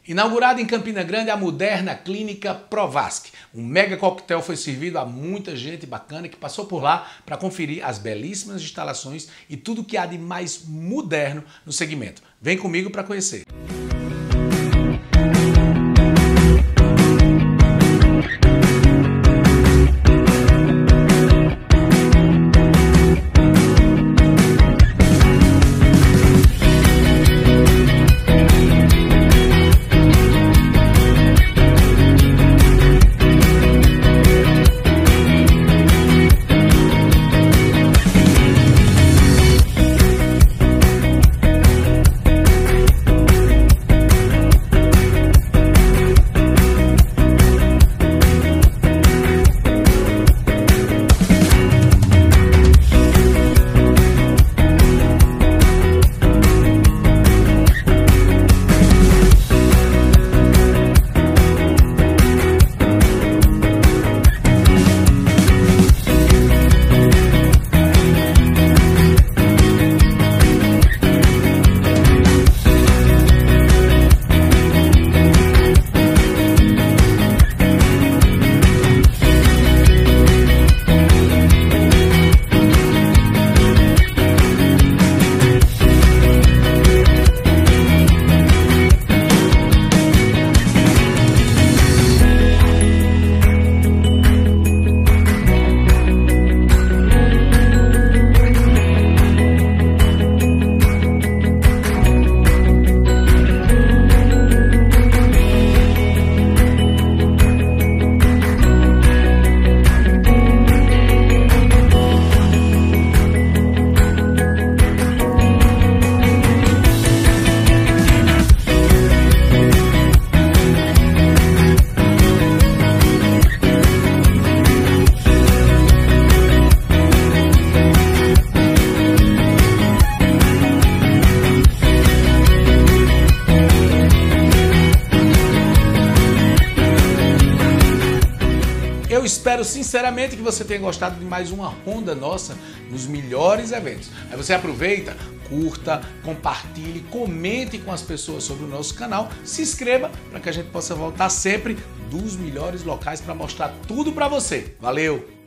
Inaugurada em Campina Grande a moderna Clínica Provasc. Um mega coquetel foi servido a muita gente bacana que passou por lá para conferir as belíssimas instalações e tudo que há de mais moderno no segmento. Vem comigo para conhecer. Eu espero sinceramente que você tenha gostado de mais uma ronda nossa nos melhores eventos. Aí você aproveita, curta, compartilhe, comente com as pessoas sobre o nosso canal, se inscreva para que a gente possa voltar sempre dos melhores locais para mostrar tudo para você. Valeu!